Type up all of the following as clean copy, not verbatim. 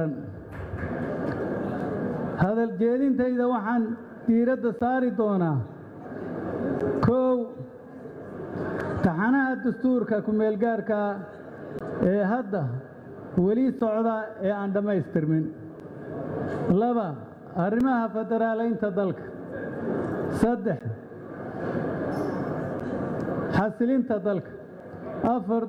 qaran hadal jeedintayda waxaan diiradda saari doonaa kow taxanaha dastuurka ku-meelgaarka ee hadda weli socda ee aan dhammaystirmin laba arrimaha federaalaynta dalka saddex xasilinta dalka afar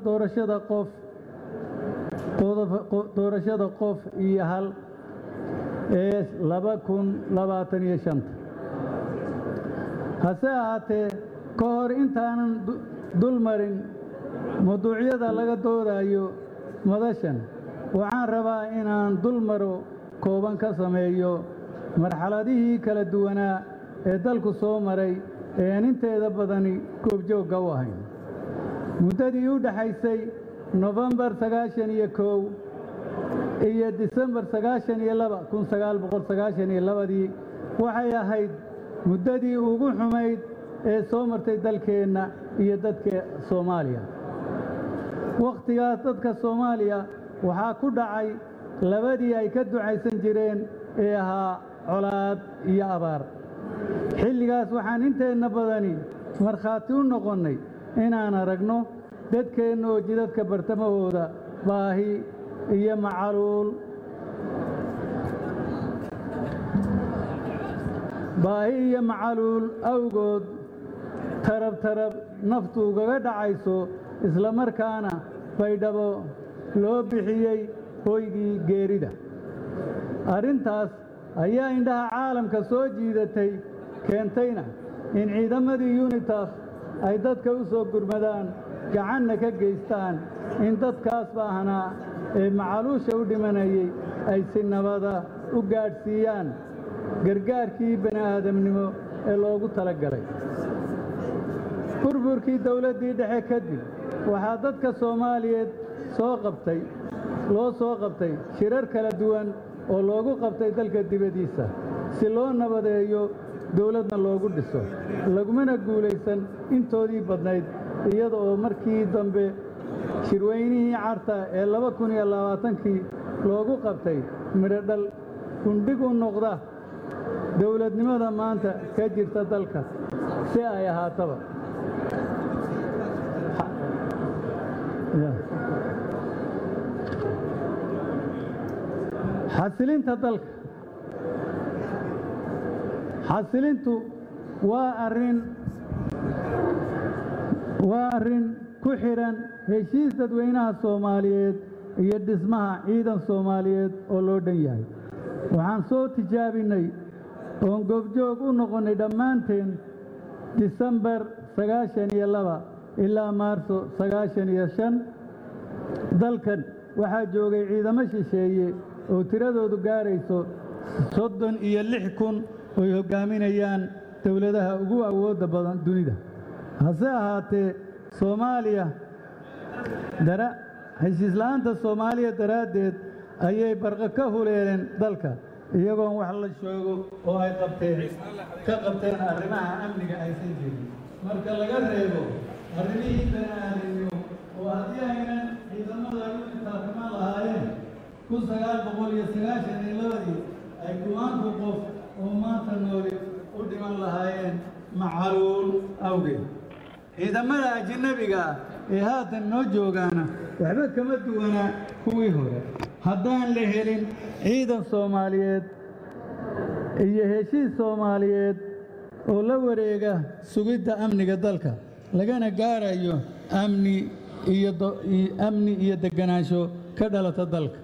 doorashada qof iyo hal ee 2025 hase ahaatee ka hor intaanan dulmarin mawduucyada laga doodayo madashan waxaan rabaa inaan dulmaro kooban ka sameeyo marxaladihii kala duwanaa ee dalku soo maray ee aan inteeda badani goobjoogga u ahayn muddadii u dhaxaysay November 91 iyo December 1992 waxay ahayd muddadii ugu xumayd ee soo martay dalkeenna iyo dadka Soomaaliya waqtigaas dadka Soomaaliya waxaa ku dhacay labadii ay ka ducaysan jireen ee ahaa colaad iyo abaar xilligaas waxaan inteena badani markhaati u noqonnay inaan aragno dadkeenna oo jidadka bartamahooda baahi iyo macaluul awgood tarab naftu ugaga dhacayso isla markaana baydhabo loo bixiyey hoygii geerida arrintaas ayaa indhaha caalamka soo jiidatay keentayna in ciidamadii UNITAF ay dadka u soo gurmadaan gacanna ka geystaan in dadkaas baahnaa ee macaluusha u dhimanayay ay si nabada u gaadhsiiyaan gargaarkii bani'aadamnimo ee loogu talagalay burburkii dawladdii dhexe kadib waxaa dadka Soomaaliyeed loo soo qabtay shirar kala duwan oo loogu qabtay dalka dibadiisa si loo nabadeeyo dawladna loogu dhiso lagumana guulaysan intoodii badnayd iyada oo markii dambe shirweynihii carta ee 2020kii loogu qabtay miradhal gundhig u noqda dawladnimada maanta ka jirta dalka si ay ahaataba xasilinta dalka xasilintu waa arrin ku xidhan heshiis dadweynaha Soomaaliyeed iyo dhismaha ciidan Soomaaliyeed oo loo dhan yahay waxaan soo tijaabinay oon goobjoog u noqonnay dhammaanteen December 92 ilaa Maarso 95 dalkan waxaa joogay ciidamo shisheeye oo tiradoodu gaarayso 36,000 oo ay hogaaminayaan dawladaha ugu awoodda badan dunida hase ahaatee Soomaaliya heshiislaanta Soomaaliya daraaddeed ayay barqa ka huleeleen dalka iyagoon wax la sheego oo ay ka qabteen arrimaha amniga aysan jirin marka laga reebo arrimihii bani'aadamnimo oo haddii aynan ciidamada UNITAF lahaayeen 1992 ay kumaanku qof oo maanta nooli u dhiman lahaayeen macaluul awgeed ciidamada ajnabiga ee haatan noo joogaana waxba kama duwana kuwii hore haddaan la helin ciidan Soomaaliyeed iyo heshiis Soomaaliyeed oo la wareega sugidda amniga dalka lagana gaarayo amni iyo deganaansho ka dhalata dalka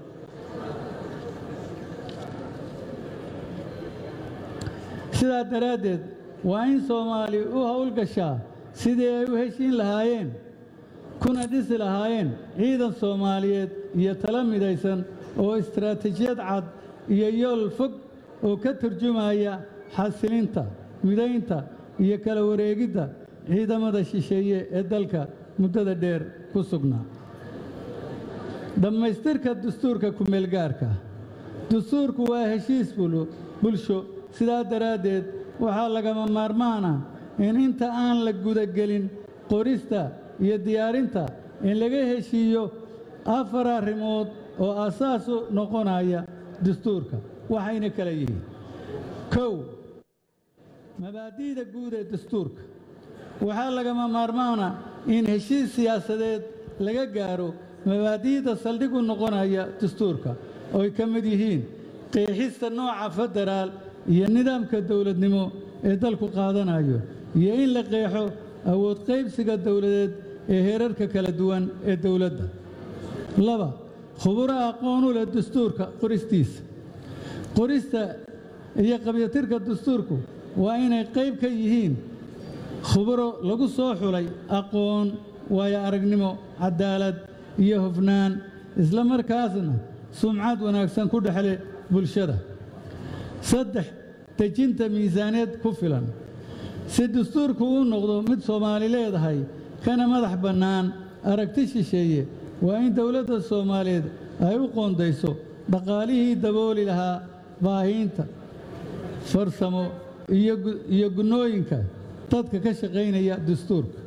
sidaa daraaddeed waa in Soomaali u hawlgashaa sidii ay u heshiin lahaayeen kuna dhisi lahaayeen ciidan Soomaaliyeed iyo talo midaysan oo istiraatiijiyad cad iyo yool fog oo ka turjumaya xasilinta midaynta iyo kala wareegidda ciidamada shisheeye ee dalka muddada dheer ku sugnaa dhammaystirka dastuurka ku-meelgaarka dastuurku waa heshiis bulsho sidaa daraaddeed waxaa lagama maarmaan ah in inta aan la gudagelin qorista iyo diyaarinta in laga heshiiyo 4 arrimood oo asaas u noqonaya dastuurka waxayna kala yihiin kow mabaadi'da guud ee dastuurka waxaa lagama maarmaana in heshiis siyaasadeed laga gaaro mabaadi'da saldhig u noqonaya dastuurka oo ay ka mid yihiin qeexista nooca federaal iyo nidaamka dowladnimo ee dalku qaadanayo iyo in la qeexo awood qaybsiga dowladeed ee heerarka kala duwan ee dowladda laba khuburo aqoon u leh dastuurka qoristiisa qorista iyo qabyatirka dastuurku waa inay qayb ka yihiin khuburo lagu soo xulay aqoon waayo aragnimo cadaalad iyo hufnaan isla markaasna sumcad wanaagsan ku dhexle bulshada saddex dejinta miisaaniyad ku filan si dastuurku uu noqdo mid Soomaali leedahay kana madax bannaan aragti shisheeye waa in dowladda Soomaaliyeed ay u qoondayso dhaqaalihii dabooli lahaa baahinta farsamo iyo gunooyinka dadka ka shaqaynaya dastuurka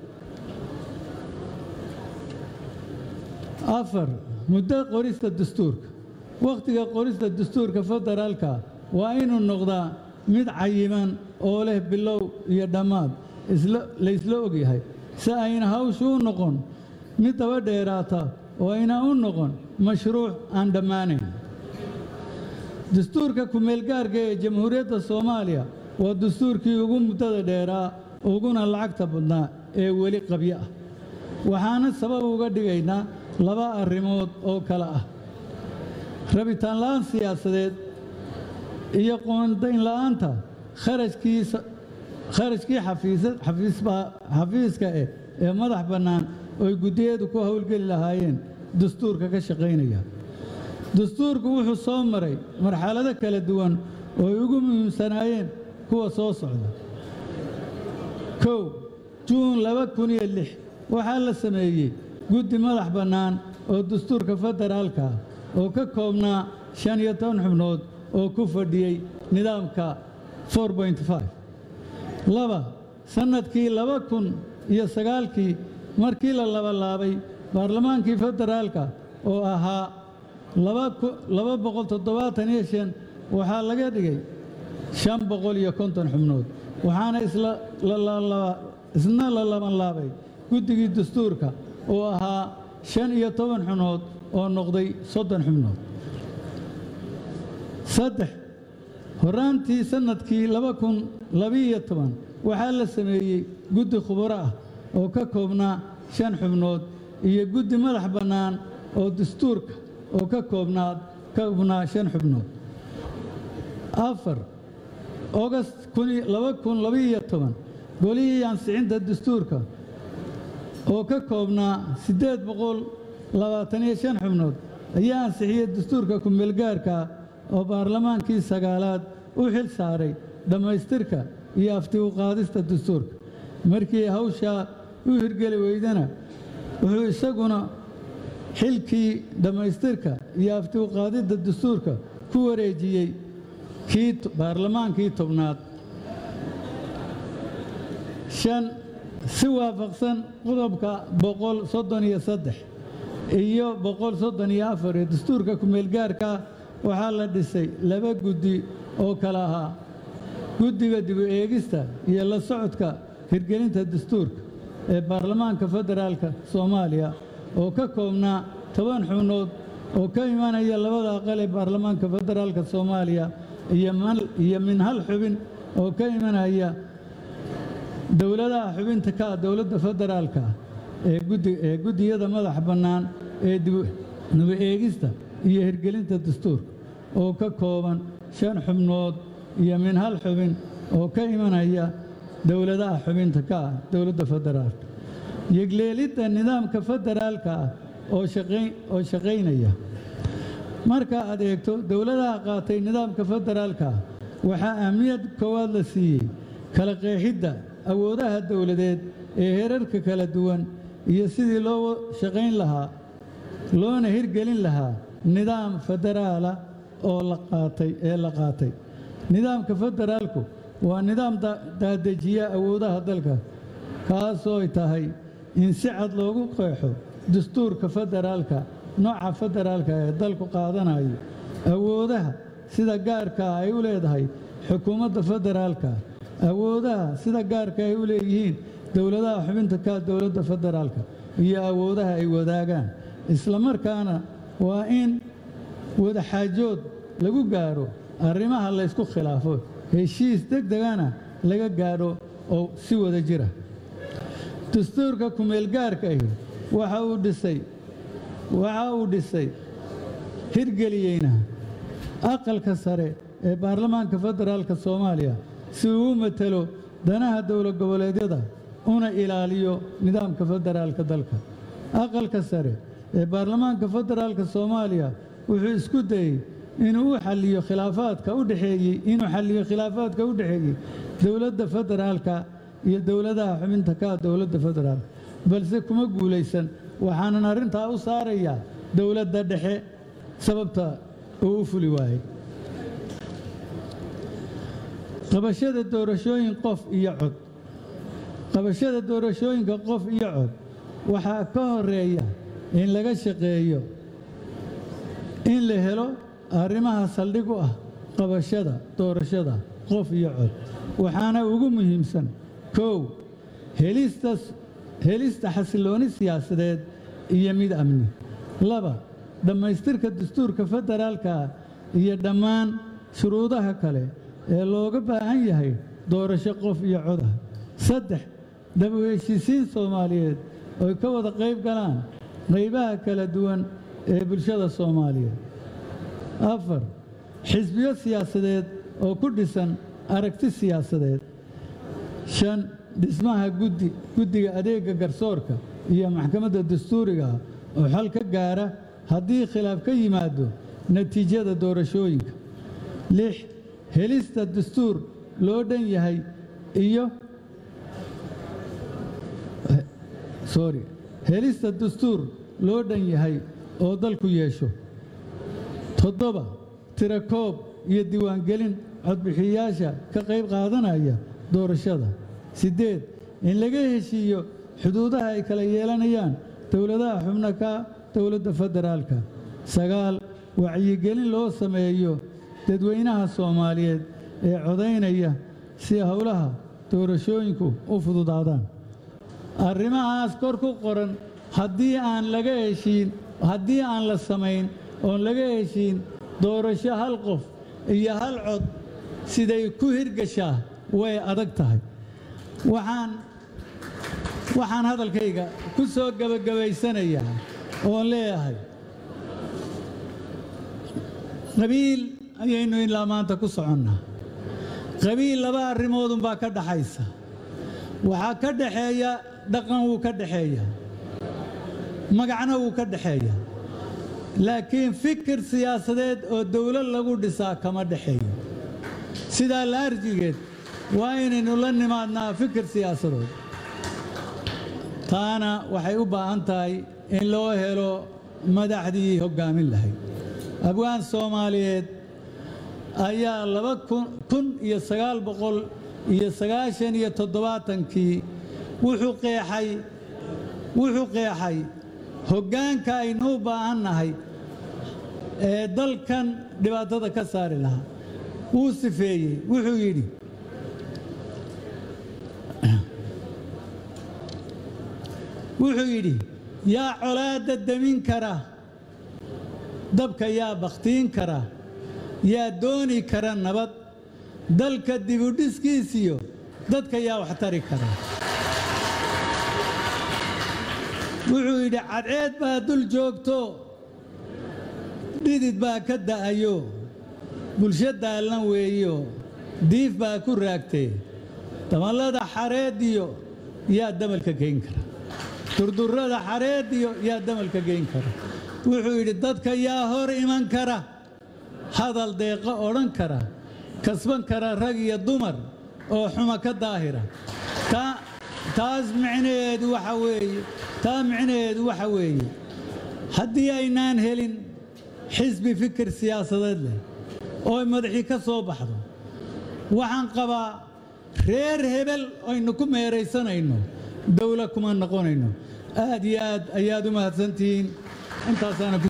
afar muddo qorista dastuurka waqtiga qorista dastuurka federaalka waa inuu noqdaa mid cayiman oo leh bilow iyo dhammaad la isla ogyahay si ayna hawshu u noqon mid daba dheeraata oo ayna u noqon mashruuc aan dhammaanayn dastuurka ku-meelgaarka ee jamhuuriyadda Soomaaliya waa dastuurkii ugu muddada dheeraa uguna lacagta badnaa ee weli qabyo ah waxaana sabab uga dhigaynaa laba arrimood oo kala ah rabitaan la'aan siyaasadeed iyo qoondayn la'aanta kharashkii xafiiska ee madax bannaan oo guddiyadu ku howlgeli lahaayeen dastuurka ka shaqaynaya dastuurku wuxuu soo maray marxalado kala duwan oo ay ugu muhiimsanaayeen kuwa soo socda kow juun 2006 waxaa la sameeyey guddi madax bannaan oo dastuurka federaalka oo ka koobnaa 15 xubnood oo ku fadhiyey nidaamka 4.5 laba sanadkii 2009 markii la laabay baarlamaankii federaalka oo ahaa 275 waxaa laga dhigay 550 xubnood waxaana isna la laabay guddigii dastuurka oo ahaa 15 xubnood oo noqday 30 xubnood saddex horaantii sanadkii 2012 waxaa la sameeyey guddi khubaro ah oo ka koobnaa 5 xubnood iyo guddi madax bannaan oo dastuurka oo ka koobnaa 5 xubnood afar August 2012 golihii ansixinta dastuurka oo ka koobnaa 825 xubnood ayaa ansixiyey dastuurka ku-meelgaarka oo baarlamaankii sagaalaad u xil saaray dhammaystirka iyo afti u qaadista dastuurka markii hawshaa u hirgeli weydana wuxuu isaguna xilkii dhammaystirka iyo afti u qaadidda dastuurka ku wareejiyey baarlamaankii tobnaad shan si waafaqsan qodobka 133 iyo 134 ee dastuurka ku-meelgaarka waxaa la dhisay 2 guddi oo kala ahaa guddiga dib u eegista iyo la socodka hirgelinta dastuurka ee baarlamaanka federaalka Soomaaliya oo ka koobnaa 10 xubnood oo ka imanaya labada aqal ee baarlamaanka federaalka Soomaaliya iyo min hal xubin oo ka imanaya dowladaha xubinta ka dowladda federaalka ee guddiyada madax bannaan ee dib u eegista iyo hirgelinta dastuurka oo ka kooban 5 xubnood iyo min hal xubin oo ka imanaya dowladaha xubinta ka dowladda federaalka yegleelidda nidaamka federaalka oo shaqaynaya marka aad eegto dowladaha qaatay nidaamka federaalka waxaa ahmiyad koowaad la siiyey kala qeexidda awoodaha dowladeed ee heerarka kala duwan iyo sidii loo shaqayn lahaa loona hirgelin lahaa nidaam federaala oo la qaatay nidaamka federaalku waa nidaam daadejiya awoodaha dalka kaasoo ay tahay in si cad loogu qeexo dastuurka federaalka nooca federaalka ee dalku qaadanayo awoodaha sida gaarka ay u leedahay xukuumadda federaalka awoodaha sida gaarka ay u leeyihiin dowladaha xubinta ka dowladda federaalka iyo awoodaha ay wadaagaan isla markaana waa in wada xaajood lagu gaaro arrimaha la isku khilaafo heshiis degdegana laga gaadho oo si wada jira dastuurka kumeel gaarka ahi waxa uu dhisay hirgeliyeyna aqalka sare ee baarlamaanka federaalka Soomaaliya si uu matalo danaha dowlad goboleedyada una ilaaliyo nidaamka federaalka dalka aqalka sare ee baarlamaanka federaalka Soomaaliya wuxuu isku dayay inuu xalliyo khilaafaadka u dhaxeeyay dowladda federaalka iyo dowladaha xubinta ka dowladda federaalka balse kuma guuleysan waxaan arinta u saaraya dowladda dhexe sababta uu fuli waayay qabashada doorashooyinka qof iyo cod waxaa ka horeeya in laga shaqeeyo in la helo arrimaha saldhig u ah qabashada doorashada qof iyo cod waxaana ugu muhiimsan helista xasilooni siyaasadeed iyo mid amni 2 dhammaystirka dastuurka federaalka iyo dhammaan shuruudaha kale ee looga baahan yahay doorasho qof iyo cod ah 3 dib u heshiisiin Soomaaliyeed oo ka wada qayb galaan qaybaha kala duwan ee bulshada Soomaaliyeed 4 xisbiyo siyaasadeed oo ku dhisan aragti siyaasadeed 5 dhismaha guddiga adeega garsoorka iyo maxkamadda dastuuriga oo xal ka gaara haddii khilaaf ka yimaado natiijada doorashooyinka 6 helista dastuur loo dhan yahay iyo helista dastuur loo dhan yahay oo dalku yeesho 7 tirakoob iyo diiwaangelin codbixiyayaasha ka qayb qaadanaya doorashada 8 in laga heshiiyo xuduudaha ay kala yeelanayaan dowladaha xubnaha ka dowladda federaalka 9 wacyigelin loo sameeyo dadweynaha Soomaaliyeed ee codeynaya si hawlaha doorashooyinku u fududaadaan arrimahaas kor ku qoran haddii aan la samayn oo laga heshiin doorasho hal qof iyo hal cod siday ku hirgashaa way adag tahay waxaan hadalkayga ku soo gabagabaysanayaa oo leeyahay qabiil ayaynu ilaa maanta ku soconnaa qabiil 2 arrimood baa ka dhaxaysa waxaa ka dhaxeeya dhaqan wuu ka dhaxeeya magacna wuu ka dhaxeeya laakiin fikir siyaasadeed oo dawlad lagu dhisaa kama dhaxeeyo sidaa la arjigeed waa inaynu la nimaadnaa fikir siyaasadeed taana waxay u baahan tahay in loo helo madaxdii hoggaamin lahayd abwaan Soomaaliyeed ayaa 1997 wuxuu qeexay hoggaanka aynu u baahannahay ee dalkan dhibaatada ka saari lahaa wuu sifeeyey wuxuu yidhi yaa colaadda damin kara dabka yaa bakhtiin kara yaa dooni kara nabad dalka dib u dhiskiisiyo dadka yaa wax tari kara wuxuu yidhi cadceed baa dul joogto dhidid baa ka da'ayo bulsho daallan weeyo diif baa ku raagtay damallada xareediyo yaa damalka geyn kara durdurrada xareediyo yaa damalka geyn kara wuxuu yidhi dadka yaa hor iman kara hadal deeqa odhan kara kasban kara rag iyo dumar oo xuma ka daahira taas micnaheedu waxa weeye haddii aynaan helin xisbi fikir siyaasadeed leh oo madaxii ka soo baxdo waxaan qabaa reer hebel aynu ku meeraysanayno dawlad kuma noqonayno aad iyo aad ayaad u mahadsantihiin intaasana